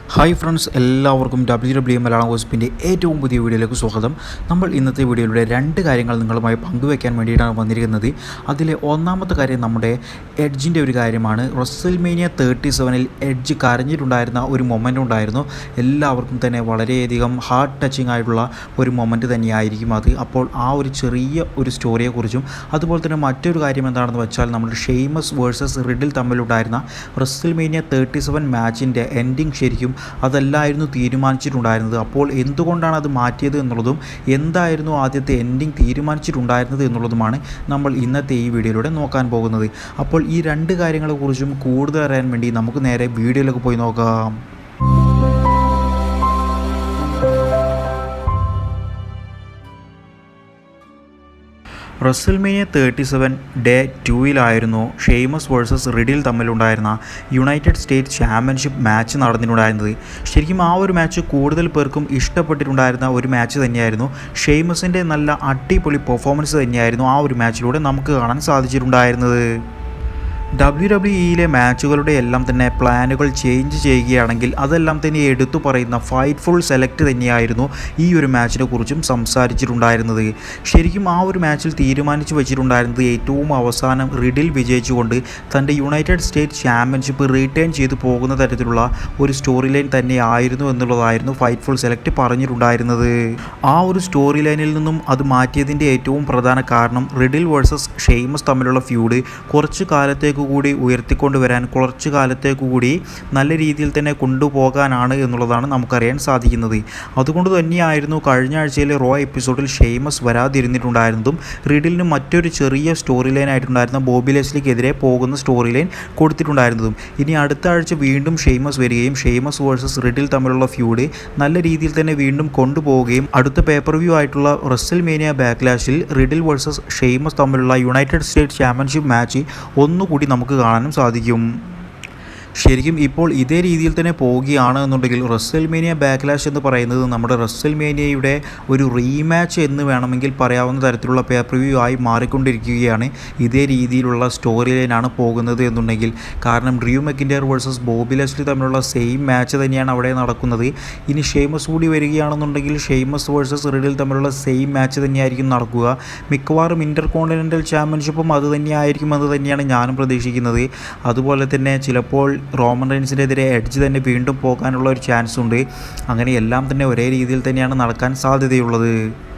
Hi friends, എല്ലാവർക്കും WWE Malayalam ഗോസിപ്പിൻ്റെ ഏറ്റവും പുതിയ വീഡിയോയിലേക്ക് സ്വാഗതം. നമ്മൾ ഇന്നത്തെ വീഡിയോയിലൂടെ രണ്ട് കാര്യങ്ങൾ നിങ്ങളുമായി പങ്കുവയ്ക്കാൻ വേണ്ടിയിട്ടാണ് വന്നിരിക്കുന്നത്. അതിലെ ഒന്നാമത്തെ കാര്യം നമ്മുടെ എഡ്ജിൻ്റെ ഒരു കാര്യമാണ്. റെസ്ൽമേനിയ 37-ൽ എഡ്ജ് കരഞ്ഞിട്ടുണ്ടായിരുന്ന ഒരു മൊമെൻ്റ് ഉണ്ടായിരുന്നു. എല്ലാവർക്കും തന്നെ വളരെയധികം ഹാർട്ട് ടച്ചിങ് ആയിട്ടുള്ള ഒരു മൊമെൻറ്റ് തന്നെയായിരിക്കും അത്. അപ്പോൾ ആ ഒരു ചെറിയ ഒരു സ്റ്റോറിയെക്കുറിച്ചും അതുപോലെ തന്നെ മറ്റൊരു കാര്യം എന്താണെന്ന് വെച്ചാൽ നമ്മുടെ ഷെയ്മസ് വേഴ്സസ് റിഡിൽ തമ്മിലുണ്ടായിരുന്ന റെസ്ൽമേനിയ 37 മാച്ചിൻ്റെ എൻഡിങ് ശരിക്കും അതല്ലായിരുന്നു തീരുമാനിച്ചിട്ടുണ്ടായിരുന്നത്. അപ്പോൾ എന്തുകൊണ്ടാണ് അത് മാറ്റിയത് എന്നുള്ളതും എന്തായിരുന്നു ആദ്യത്തെ എൻഡിങ് തീരുമാനിച്ചിട്ടുണ്ടായിരുന്നത് എന്നുള്ളതുമാണ് നമ്മൾ ഇന്നത്തെ ഈ വീഡിയോയിലൂടെ നോക്കാൻ പോകുന്നത്. അപ്പോൾ ഈ രണ്ട് കാര്യങ്ങളെക്കുറിച്ചും കൂടുതൽ അറിയാൻ വേണ്ടി നമുക്ക് നേരെ വീഡിയോയിലേക്ക് പോയി നോക്കാം. റെസ്ൽമേനിയ 37 ഡേ 2-ലായിരുന്നു ഷെയ്മസ് വേഴ്സസ് റിഡിൽ തമ്മിലുണ്ടായിരുന്ന യുണൈറ്റഡ് സ്റ്റേറ്റ്സ് ചാമ്പ്യൻഷിപ്പ് മാച്ച് നടന്നിട്ടുണ്ടായിരുന്നത്. ശരിക്കും ആ ഒരു മാച്ച് കൂടുതൽ പേർക്കും ഇഷ്ടപ്പെട്ടിട്ടുണ്ടായിരുന്ന ഒരു മാച്ച് തന്നെയായിരുന്നു. ഷെയ്മസിൻ്റെ നല്ല അടിപൊളി പെർഫോമൻസ് തന്നെയായിരുന്നു ആ ഒരു മാച്ചിലൂടെ നമുക്ക് കാണാൻ സാധിച്ചിട്ടുണ്ടായിരുന്നത്. WWE മാച്ചുകളുടെ എല്ലാം തന്നെ പ്ലാനുകൾ ചേഞ്ച് ചെയ്യുകയാണെങ്കിൽ അതെല്ലാം തന്നെ എടുത്തു പറയുന്ന ഫൈറ്റ്ഫുൾ സെലക്ട് തന്നെയായിരുന്നു ഈ ഒരു മാച്ചിനെ കുറിച്ചും സംസാരിച്ചിട്ടുണ്ടായിരുന്നത്. ശരിക്കും ആ ഒരു മാച്ചിൽ തീരുമാനിച്ചു വെച്ചിട്ടുണ്ടായിരുന്നത് ഏറ്റവും അവസാനം റിഡിൽ വിജയിച്ചുകൊണ്ട് തൻ്റെ യുണൈറ്റഡ് സ്റ്റേറ്റ്സ് ചാമ്പ്യൻഷിപ്പ് റീറ്റേൺ ചെയ്തു പോകുന്ന തരത്തിലുള്ള ഒരു സ്റ്റോറി ലൈൻ തന്നെ ആയിരുന്നു എന്നുള്ളതായിരുന്നു ഫൈറ്റ്ഫുൾ സെലക്ട് പറഞ്ഞിട്ടുണ്ടായിരുന്നത്. ആ ഒരു സ്റ്റോറി ലൈനിൽ നിന്നും അത് മാറ്റിയതിൻ്റെ ഏറ്റവും പ്രധാന കാരണം റിഡിൽ വേഴ്സസ് ഷെയ്മസ് തമ്മിലുള്ള ഫ്യൂഡ് കുറച്ച് കാലത്തേക്ക് കൂടി ഉയർത്തിക്കൊണ്ടുവരാൻ, കുറച്ച് കാലത്തേക്ക് കൂടി നല്ല രീതിയിൽ തന്നെ കൊണ്ടുപോകാനാണ് എന്നുള്ളതാണ് നമുക്കറിയാൻ സാധിക്കുന്നത്. അതുകൊണ്ട് തന്നെയായിരുന്നു കഴിഞ്ഞ ആഴ്ചയിലെ റോ എപ്പിസോഡിൽ ഷെയ്മസ് വരാതിരുന്നിട്ടുണ്ടായിരുന്നതും റിഡിലിന് മറ്റൊരു ചെറിയ സ്റ്റോറി ലൈൻ ആയിട്ടുണ്ടായിരുന്ന ബോബി ലെസ്ലിക്കെതിരെ പോകുന്ന സ്റ്റോറി ലൈൻ കൊടുത്തിട്ടുണ്ടായിരുന്നതും. ഇനി അടുത്ത ആഴ്ച വീണ്ടും ഷെയ്മസ് വരികയും ഷെയ്മസ് വേഴ്സസ് റിഡിൽ തമ്മിലുള്ള ഫ്യൂഡ് നല്ല രീതിയിൽ തന്നെ വീണ്ടും കൊണ്ടുപോവുകയും അടുത്ത പേപ്പർ വ്യൂ ആയിട്ടുള്ള റെസ്ൽമേനിയ ബാക്ക്ലാഷിൽ റിഡിൽ വേഴ്സസ് ഷെയ്മസ് തമ്മിലുള്ള യുണൈറ്റഡ് സ്റ്റേറ്റ്സ് ചാമ്പ്യൻഷിപ്പ് മാച്ച് ഒന്നുകൂടി നമുക്ക് കാണാനും സാധിക്കും. ശരിക്കും ഇപ്പോൾ ഇതേ രീതിയിൽ തന്നെ പോവുകയാണ് എന്നുണ്ടെങ്കിൽ റെസ്ൽമേനിയ ബാക്ക്ലാഷ് എന്ന് പറയുന്നത് നമ്മുടെ റെസ്ൽമേനിയയുടെ ഒരു റീമാച്ച് എന്ന് വേണമെങ്കിൽ പറയാവുന്ന തരത്തിലുള്ള പേപ്പർ വ്യൂ ആയി മാറിക്കൊണ്ടിരിക്കുകയാണ്. ഇതേ രീതിയിലുള്ള സ്റ്റോറി ലൈനാണ് പോകുന്നത് എന്നുണ്ടെങ്കിൽ, കാരണം Drew McIntyre versus Bobby Lashley തമ്മിലുള്ള സെയിം മാച്ച് തന്നെയാണ് അവിടെ നടക്കുന്നത്. ഇനി ഷെയ്മസ് കൂടി വരികയാണെന്നുണ്ടെങ്കിൽ ഷെയ്മസ് വേഴ്സസ് റിഡിൽ തമ്മിലുള്ള സെയിം മാച്ച് തന്നെയായിരിക്കും നടക്കുക. മിക്കവാറും ഇൻ്റർ കോണ്ടിനെൻ്റൽ ചാമ്പ്യൻഷിപ്പും അത് തന്നെയായിരിക്കുമെന്ന് തന്നെയാണ് ഞാനും പ്രതീക്ഷിക്കുന്നത്. അതുപോലെ തന്നെ ചിലപ്പോൾ റോമൻ റെയിൻസിനെതിരെ എഡ്ജ് തന്നെ വീണ്ടും പോകാനുള്ള ഒരു ചാൻസ് ഉണ്ട്. അങ്ങനെ എല്ലാം തന്നെ ഒരേ രീതിയിൽ തന്നെയാണ് നടക്കാൻ സാധ്യതയുള്ളത്.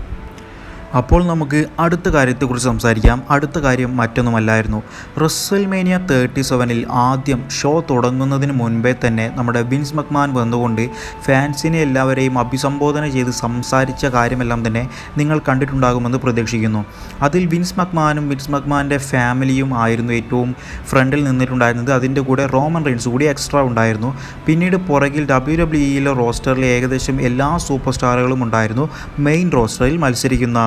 അപ്പോൾ നമുക്ക് അടുത്ത കാര്യത്തെക്കുറിച്ച് സംസാരിക്കാം. അടുത്ത കാര്യം മറ്റൊന്നുമല്ലായിരുന്നു. റെസ്ൽമേനിയ 37-ൽ ആദ്യം ഷോ തുടങ്ങുന്നതിന് മുൻപേ തന്നെ നമ്മുടെ വിൻസ് മക്മാൻ വന്നുകൊണ്ട് ഫാൻസിനെ എല്ലാവരെയും അഭിസംബോധന ചെയ്ത് സംസാരിച്ച കാര്യമെല്ലാം തന്നെ നിങ്ങൾ കണ്ടിട്ടുണ്ടാകുമെന്ന് പ്രതീക്ഷിക്കുന്നു. അതിൽ വിൻസ് മക്മാനും വിൻസ് മക്മാൻ്റെ ഫാമിലിയും ആയിരുന്നു ഏറ്റവും ഫ്രണ്ടിൽ നിന്നിട്ടുണ്ടായിരുന്നത്. അതിൻ്റെ കൂടെ റോമൻ റെയിൻസ് കൂടി എക്സ്ട്രാ ഉണ്ടായിരുന്നു. പിന്നീട് പുറകിൽ WWE റോസ്റ്ററിൽ ഏകദേശം എല്ലാ സൂപ്പർ സ്റ്റാറുകളും ഉണ്ടായിരുന്നു. മെയിൻ റോസ്റ്ററിൽ മത്സരിക്കുന്ന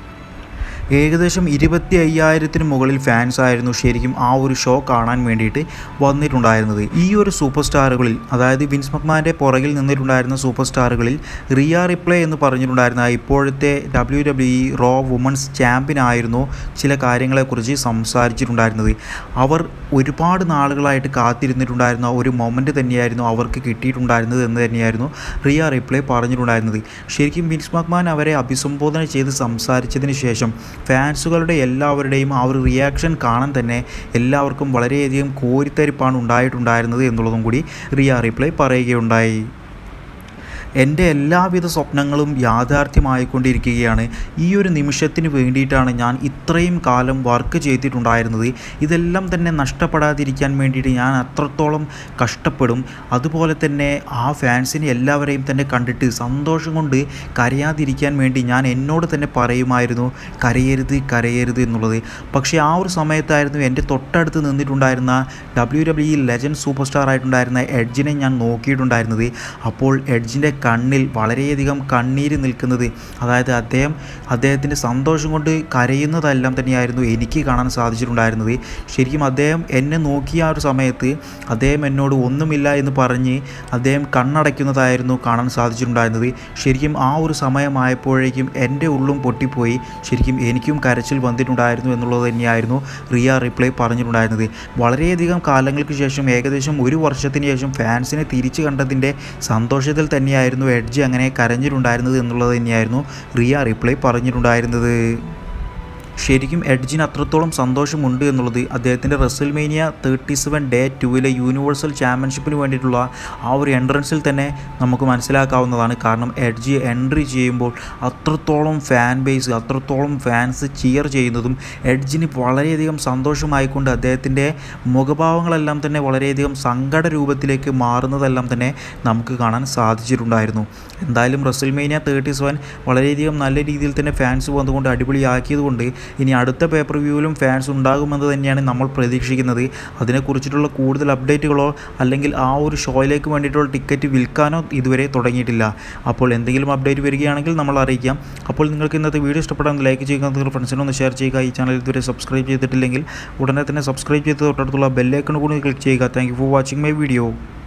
ഏകദേശം 25,000-ന് മുകളിൽ ഫാൻസ് ആയിരുന്നു ശരിക്കും ആ ഒരു ഷോ കാണാൻ വേണ്ടിയിട്ട് വന്നിട്ടുണ്ടായിരുന്നത്. ഈ ഒരു സൂപ്പർ സ്റ്റാറുകളിൽ, അതായത് വിൻസ് മക്മാൻ്റെ പുറകിൽ നിന്നിട്ടുണ്ടായിരുന്ന സൂപ്പർ സ്റ്റാറുകളിൽ റിയ റിപ്ലേ എന്ന് പറഞ്ഞിട്ടുണ്ടായിരുന്ന ഇപ്പോഴത്തെ WWE റോ വുമൺസ് ചാമ്പ്യൻ ആയിരുന്നു ചില കാര്യങ്ങളെക്കുറിച്ച് സംസാരിച്ചിട്ടുണ്ടായിരുന്നത്. അവർ ഒരുപാട് നാളുകളായിട്ട് കാത്തിരുന്നിട്ടുണ്ടായിരുന്ന ഒരു മൊമെൻ്റ് തന്നെയായിരുന്നു അവർക്ക് കിട്ടിയിട്ടുണ്ടായിരുന്നത് എന്ന് തന്നെയായിരുന്നു റിയ റിപ്ലേ പറഞ്ഞിട്ടുണ്ടായിരുന്നത്. ശരിക്കും വിൻസ് മക്മാൻ അവരെ അഭിസംബോധന ചെയ്ത് സംസാരിച്ചതിന് ശേഷം ഫാൻസുകളുടെ എല്ലാവരുടെയും ആ ഒരു റിയാക്ഷൻ കാണാൻ തന്നെ എല്ലാവർക്കും വളരെയധികം കോരിത്തരിപ്പാണ് ഉണ്ടായിട്ടുണ്ടായിരുന്നത് എന്നുള്ളതും കൂടി റിയ റിപ്ലൈ പറയുകയുണ്ടായി. എൻ്റെ എല്ലാവിധ സ്വപ്നങ്ങളും യാഥാർത്ഥ്യമായിക്കൊണ്ടിരിക്കുകയാണ്. ഈ ഒരു നിമിഷത്തിന് വേണ്ടിയിട്ടാണ് ഞാൻ ഇത്രയും കാലം വർക്ക് ചെയ്തിട്ടുണ്ടായിരുന്നത്. ഇതെല്ലാം തന്നെ നഷ്ടപ്പെടാതിരിക്കാൻ വേണ്ടിയിട്ട് ഞാൻ അത്രത്തോളം കഷ്ടപ്പെടും. അതുപോലെ തന്നെ ആ ഫാൻസിനെ എല്ലാവരെയും തന്നെ കണ്ടിട്ട് സന്തോഷം കൊണ്ട് കരയാതിരിക്കാൻ വേണ്ടി ഞാൻ എന്നോട് തന്നെ പറയുമായിരുന്നു, കരയരുത് കരയരുത് എന്നുള്ളത്. പക്ഷേ ആ ഒരു സമയത്തായിരുന്നു എൻ്റെ തൊട്ടടുത്ത് നിന്നിട്ടുണ്ടായിരുന്ന WWE ലെജൻഡ് സൂപ്പർ സ്റ്റാർ ആയിട്ടുണ്ടായിരുന്ന എഡ്ജിനെ ഞാൻ നോക്കിയിട്ടുണ്ടായിരുന്നത്. അപ്പോൾ എഡ്ജിൻ്റെ കണ്ണിൽ വളരെയധികം കണ്ണീര് നിൽക്കുന്നത്, അതായത് അദ്ദേഹത്തിൻ്റെ സന്തോഷം കൊണ്ട് കരയുന്നതെല്ലാം തന്നെയായിരുന്നു എനിക്ക് കാണാൻ സാധിച്ചിട്ടുണ്ടായിരുന്നത്. ശരിക്കും അദ്ദേഹം എന്നെ നോക്കിയ ആ ഒരു സമയത്ത് അദ്ദേഹം എന്നോട് ഒന്നുമില്ല എന്ന് പറഞ്ഞ് അദ്ദേഹം കണ്ണടയ്ക്കുന്നതായിരുന്നു കാണാൻ സാധിച്ചിട്ടുണ്ടായിരുന്നത്. ശരിക്കും ആ ഒരു സമയമായപ്പോഴേക്കും എൻ്റെ ഉള്ളും പൊട്ടിപ്പോയി. ശരിക്കും എനിക്കും കരച്ചിൽ വന്നിട്ടുണ്ടായിരുന്നു എന്നുള്ളത് തന്നെയായിരുന്നു റിയ റിപ്ലൈ പറഞ്ഞിട്ടുണ്ടായിരുന്നത്. വളരെയധികം കാലങ്ങൾക്ക് ശേഷം, ഏകദേശം ഒരു വർഷത്തിന് ശേഷം ഫാൻസിനെ തിരിച്ചു കണ്ടതിൻ്റെ സന്തോഷത്തിൽ തന്നെയായിരുന്നു എഡ്ജ് അങ്ങനെ കരഞ്ഞിട്ടുണ്ടായിരുന്നത് എന്നുള്ളത് തന്നെയായിരുന്നു റിയ റിപ്ലൈ പറഞ്ഞിട്ടുണ്ടായിരുന്നത്. ശരിക്കും എഡ്ജിന് അത്രത്തോളം സന്തോഷമുണ്ട് എന്നുള്ളത് അദ്ദേഹത്തിൻ്റെ റെസൽമേനിയ 37 Day 2 യൂണിവേഴ്സൽ ചാമ്പ്യൻഷിപ്പിന് വേണ്ടിയിട്ടുള്ള ആ ഒരു എൻട്രൻസിൽ തന്നെ നമുക്ക് മനസ്സിലാക്കാവുന്നതാണ്. കാരണം എഡ്ജ് എൻട്രി ചെയ്യുമ്പോൾ അത്രത്തോളം ഫാൻ ബേസ്, അത്രത്തോളം ഫാൻസ് ചിയർ ചെയ്യുന്നതും എഡ്ജിന് വളരെയധികം സന്തോഷമായിക്കൊണ്ട് അദ്ദേഹത്തിൻ്റെ മുഖഭാവങ്ങളെല്ലാം തന്നെ വളരെയധികം സങ്കട രൂപത്തിലേക്ക് മാറുന്നതെല്ലാം തന്നെ നമുക്ക് കാണാൻ സാധിച്ചിട്ടുണ്ടായിരുന്നു. എന്തായാലും റെസൽമേനിയ 37 വളരെയധികം നല്ല രീതിയിൽ തന്നെ ഫാൻസ് വന്നുകൊണ്ട് അടിപൊളിയാക്കിയതുകൊണ്ട് ഇനി അടുത്ത പേപ്പർ വ്യൂവിലും ഫാൻസ് ഉണ്ടാകുമെന്ന് തന്നെയാണ് നമ്മൾ പ്രതീക്ഷിക്കുന്നത്. അതിനെക്കുറിച്ചിട്ടുള്ള കൂടുതൽ അപ്ഡേറ്റുകളോ അല്ലെങ്കിൽ ആ ഒരു ഷോയിലേക്ക് വേണ്ടിയിട്ടുള്ള ടിക്കറ്റ് വിൽക്കാനോ ഇതുവരെ തുടങ്ങിയിട്ടില്ല. അപ്പോൾ എന്തെങ്കിലും അപ്ഡേറ്റ് വരികയാണെങ്കിൽ നമ്മൾ അറിയിക്കാം. അപ്പോൾ നിങ്ങൾക്ക് ഇന്നത്തെ വീഡിയോ ഇഷ്ടപ്പെടാൻ ലൈക്ക് ചെയ്യുക, നിങ്ങളുടെ ഫ്രണ്ട്സിനൊന്ന് ഷെയർ ചെയ്യുക. ഈ ചാനൽ ഇതുവരെ സബ്സ്ക്രൈബ് ചെയ്തിട്ടില്ലെങ്കിൽ ഉടനെ തന്നെ സബ്സ്ക്രൈബ് ചെയ്ത് തൊട്ടടുത്തുള്ള ബെല്ലൈക്കൺ കൂടി ക്ലിക്ക് ചെയ്യുക. Thank you for watching my video.